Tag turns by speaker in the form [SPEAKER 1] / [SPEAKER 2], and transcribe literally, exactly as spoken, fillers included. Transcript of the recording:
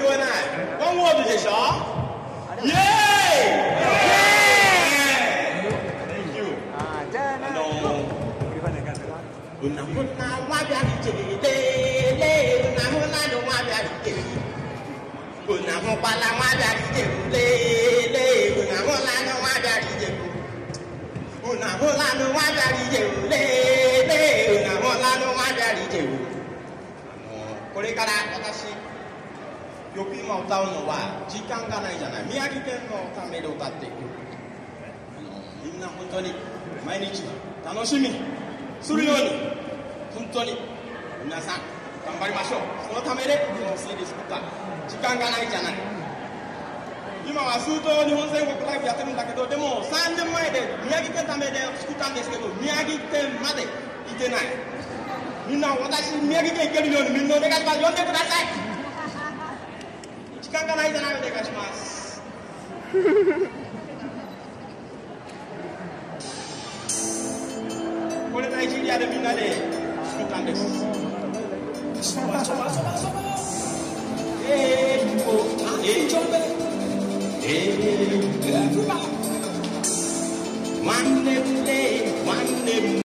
[SPEAKER 1] こえない。ワンワードでしょ。イエーイ。Thank you。あのuna una wa bia di je le le una una no wa bia di je una ho pa la wa bia di je le le una ho la no wa bia di je una ho la no wa bia di je le le una ho la no wa bia di je これから私よく今歌うのは時間がないじゃない。宮城県のためで歌っていく。あのみんな本当に毎日楽しみにするように本当に皆さん頑張りましょう。そのためでこの シーディー 作った時間がないじゃない。今は数頭日本全国ライブやってるんだけど、でもさんねんまえで宮城県のためで作ったんですけど、宮城県まで行ってない。みんな私宮城県行けるようにみんなお願いします。呼んでください。時間がないじゃない。お願いします。これナイジェリアでみんなで作ったんです。えー、えー、ワンネムでワンネム